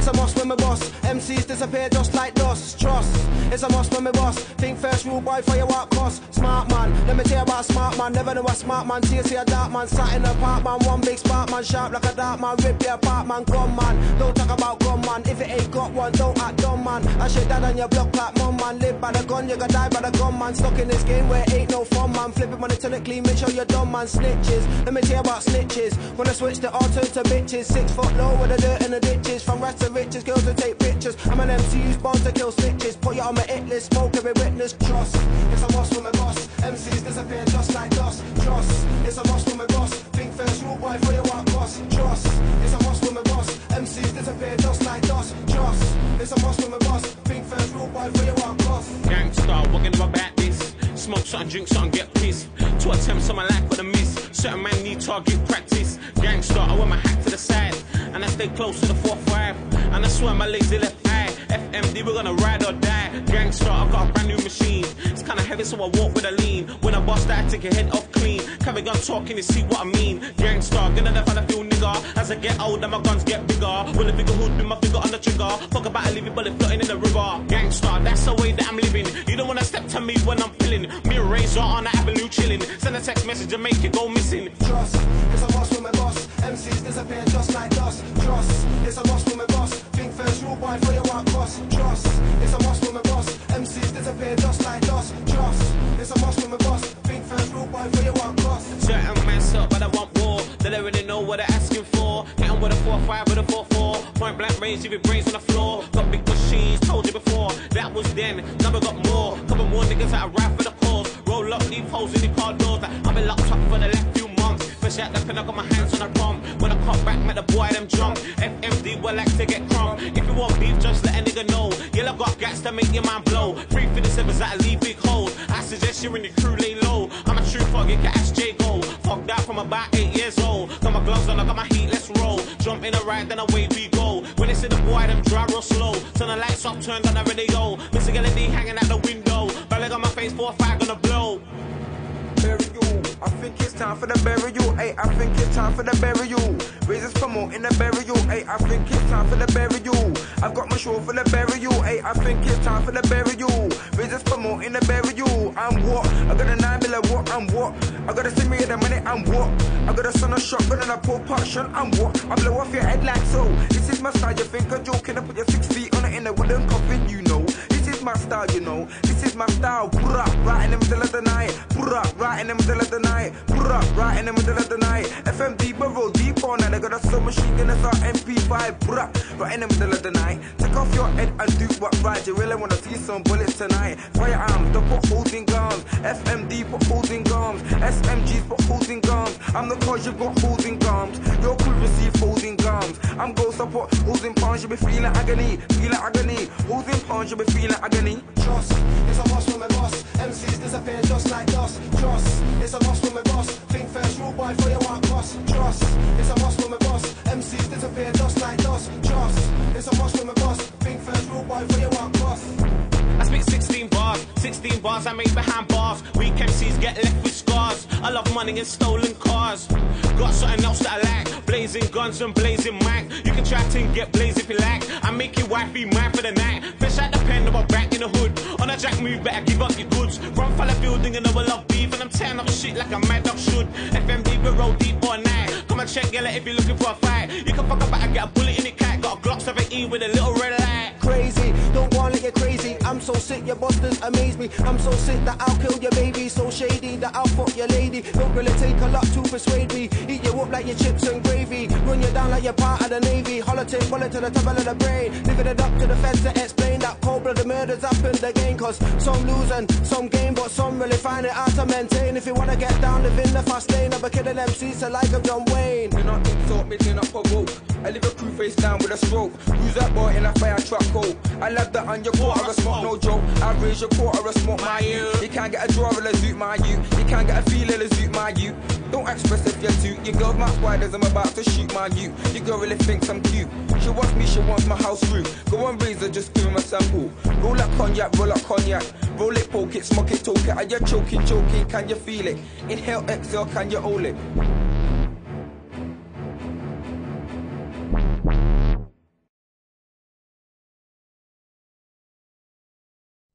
It's a must when my boss. MCs disappear just like dust. Trust. It's a must when my boss. Think first rule boy for your what cost. Smart man. Let me tell you about smart man. Never know a smart man. See a dark man. Sat in the park man. One big spark man. Sharp like a dark man. Rip your apart man. Gun man. Don't talk about gun man. If it ain't got one, don't act dumb man. I should dad on your block like mum man. Live by the gun, you gonna die by the gun man. Stuck in this game where ain't no fun man. Flipping money till it clean. Make sure you're dumb man. Snitches. Let me tell you about snitches. When I switch the all turn to bitches. 6 foot low with the dirt in the ditches. From rats to riches, girls to take pictures. I'm an MC who's born to kill snitches. Put you on my hit list, smoke every witness. Trust, it's a must for my boss. MCs disappear just like dust. Trust, it's a must for my boss. Think first rule boy for your what cost. Trust, it's a must for my boss. MCs disappear just like dust. Trust, it's a must for my boss. Think first rule boy for your what cost. Gangstar, what can I about this? Smoke something, drink something, get pissed. 2 attempts on my life with a miss. Certain man need target practice. Gangstar, I wear my hat to the side, and I stay close to the 4-5. And I swear my lazy left eye. FMD, we're gonna ride or die. Gangstar, I got a brand new machine. It's kinda heavy, so I walk with a lean. When I bust that, I take your head off clean. Carry gun talking, you see what I mean. Gangstar, gonna never find a feel nigga. As I get older, my guns get bigger. Will a bigger hood, be my finger on the trigger. Fuck about a living bullet floating in the river. Gangstar, that's the way that I'm living. You don't wanna step to me when I'm feeling. Me and Razor on the avenue chilling. Send a text message and make it go missing. Trust, it's a must for my boss. MCs disappear just like dust. Trust, it's a must for my boss. Think first rule boy for your what cost. Trust, it's a must for my boss. MCs disappear just like dust. Trust, it's a must for my boss. Think first rule boy for your what cost. Certain man up, but I want war. They don't really know what they're asking for. Hit 'em with a 4-5, with a 4-4. Point blank range, leave your brains on the floor. Got big machines, told you before. That was then, now we got more. Couple more niggas that I ride for the cause. Roll up, leave holes in the car doors. I've been locked up for the last few months. Fresh out the pen, I got my hands on the prom. When I come back, met the boy, them drunk. FMD, well, like to get crumb. If you want beef, just let a nigga know. Yellow got gas to make your man blow. 357s that leave big holes. I suggest you in the crew lay low. I'm a true fuck, you can ask J Go. Fuck that from about 8 years old. Got my gloves on, I got my heat, let's roll. Jump in the ride, then away we go. When they see the boy, them drive real slow. Turn the lights off, turn down the radio. Mr. LED hanging out the window. Belly on my face, 4-5 gonna blow. Burial, I think it's time for the burial. Ay, I think it's time for the burial. Razors promoting the burial. Ay, I think it's time for the burial. I've got my show for the burial. Ay, I think it's time for the burial. Razors promoting the burial. I'm what? I got a 9mm, what? I'm what? I got a stimmy of the money, I'm what? I got a son of shotgun and a pull passion, I'm what? I blow off your head like so. This is my style, you think I'm joking? I put your 6 feet on it in a wooden coffin, you know. This is my style, you know. This is my style. Put up right in the middle of the night. Put up right in the middle of the night. Put up right in the middle of the night. FMD, but roll deep on it. I got a submachine gun, it's our MP5. Put up right in the middle of the night. Take off your head and do what right. You really wanna see some bullets tonight. Firearms, don't put holes in guns. FMD, put holes in guns. SMGs, put holes in guns. I'm the cause you've got holes in gums. Your crew receive holes in gums. I'm ghost, I put holes in palms. You be feeling agony, Holes in palms, you be feeling agony. Trust, it's a must for my boss. MCs disappear just like dust. Trust, it's a must for my boss. Think first rule boy for your what cost. Trust, it's a must for my boss. MCs disappear just like dust. Trust, it's a must for my boss. Think first rule boy for your what cost. I spit 16 bars I made behind bars. Weak MCs get left with scars. I love money and stolen cars. Got something else that I like. Blazing guns and blazing mic. You can try to get blaze if you like. I make your wife be mine for the night. Fish out the pen, I'm back in the hood. On a jack move, better give up your goods. Run for the building and I will love beef. And I'm tearing up shit like a mad dog should. FMD, we roll deep all night. Come and check, yell if you're looking for a fight. You can fuck about and get a bullet in the cat. Got a Glock 17 with a little red light. Crazy, don't wanna let you crazy. I'm so sick, your busters amaze me. I'm so sick that I'll kill your baby. So shady that I'll fuck your lady. Don't really take a lot to persuade me. Eat you up like your chips and gravy. Run you down like you're part of the Navy. Holotape bullet to the top of the brain. Living it up to the feds to explain that cold-blooded murders happen again. Cause some lose and some gain, but some really find it hard to maintain. If you wanna get down, live in the fast lane. I'll be killing MCs to like of John Wayne. Do not insult me, do not provoke. I leave a crew face down with a stroke. Who's that boy in a fire truck coat? I love that on your quarter, a smoke, no joke. I raise your quarter, a smoke, my you. You can't get a draw, a zoot, my you. You can't get a feel, a zoot, my you. Don't express if you're too. Your girl's my spiders, I'm about to shoot, my you. Your girl really thinks I'm cute. She wants me, she wants my house roof. Go on Razor, just give him a sample. Roll like cognac, roll like cognac. Roll it, poke it, smoke it, talk it. Are you choking, can you feel it? Inhale, exhale, can you hold it?